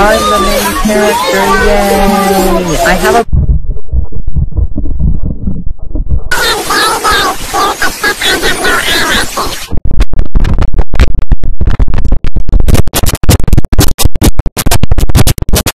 I'm the main character, yay! I have a